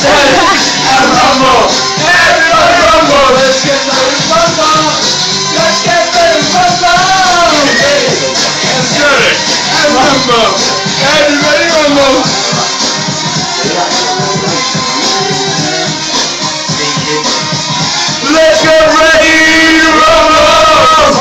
and rumble. Everybody rumble. Let's get ready to rumble. Let's get ready to rumble. Let's get it and rumble. Everybody rumble. Let's get ready to rumble.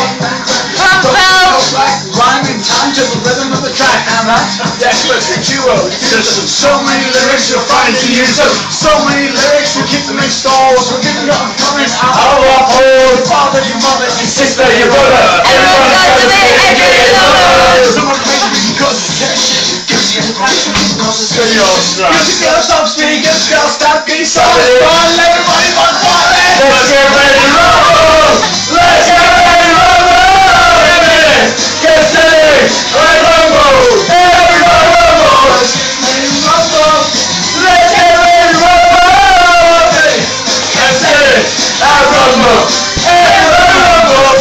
Rhyming time to the rhythm of the track, and that's the experts in duo. So many lyrics you'll find to use them. So many lyrics, we'll keep them in stalls. We're giving up comments out of our holes. Father, your mother, your sister, your brother. Everyone's got to be everyone. Someone crazy because gives you passion. Gives you girls stop speakers, girls stop being solid. Everybody wants party. Let's get ready to rumble. Let's get ready to rumble. Get steady, right rumble, everybody rumble. Let's get ready to rumble. Let's get ready to rumble. Get steady, right rumble, everybody rumble.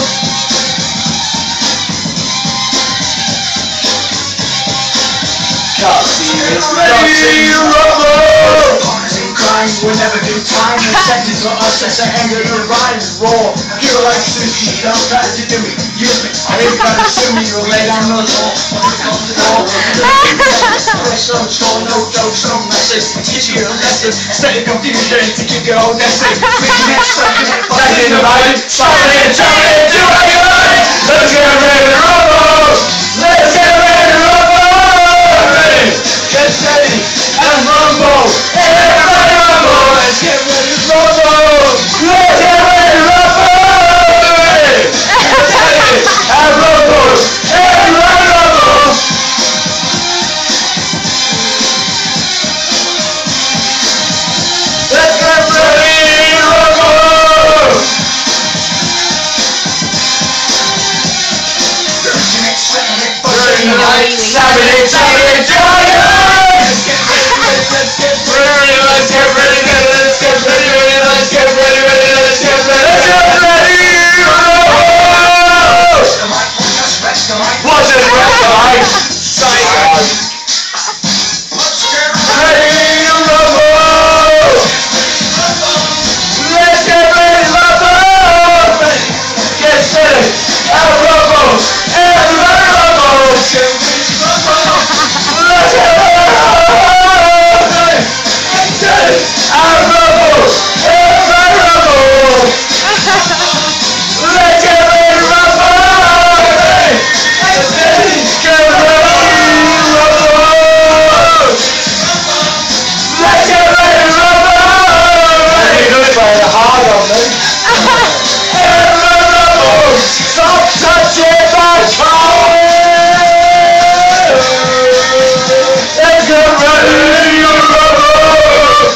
It's ready to rumble. We'll never do time and seconds for us. That's the end of the ride. Raw, hero like sushi. Don't try to do me, use me. I ain't trying to sue me. You'll lay down the law. So no jokes, no message. Teach you a lesson. Steady confusion to keep your own lesson. Making it sucking it, fighting the light. Shouting it, do what you like. Let's get ready to rumble. Let's get ready to rumble. Ready, get steady and rumble. Everybody rumble. Let's get ready to rumble. Let's get ready to rumble. Ready, get steady and rumble. Everybody rumble. Let's get ready to rumble. Burning the light, slapping it, giant. Let's get ready, let's get ready, let's get ready, let's get ready, let's get ready, let's get ready. What's it, rest the light? Psycho. Ready to rumble. Let's get ready to rumble. Get steady and rumble. Everybody rumble. Let's get ready to rumble. Let's get ready to rumble. Get steady and rumble. Everybody rumble. Let's get ready to rumble. Get steady. Get ready to rumble. Let's get ready to rumble. Hey, do it by the hard on me. Everybody rumble. Stop touching my toe. Let's get ready to rumble.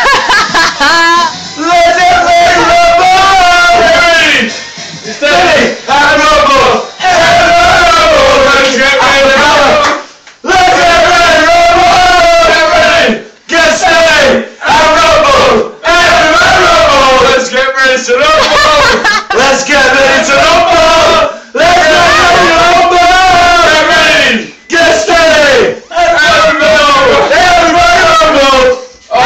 Let's get ready to rumble. Ready, steady, and rumble. Everybody rumble. Let's get ready to rumble. Let's get ready to rumble. Get ready, get steady, and rumble. Everybody rumble. Let's get ready to rumble. Let's get ready to rumble. Let's get ready to rumble. Get ready, get steady, and rumble. Everybody rumble.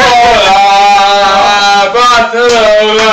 Hola, Barcelona.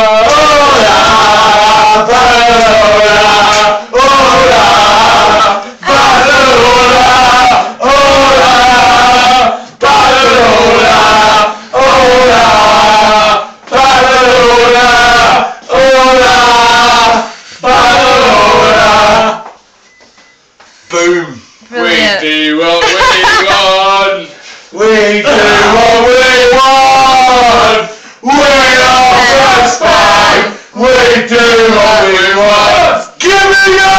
Hola, Barcelona. Hola, Barcelona. Hola, Barcelona. Hola, Barcelona. Hola, Barcelona. Boom. Brilliant. We do what we want. We do what we want. We're not best bag. We do what we want. Give me your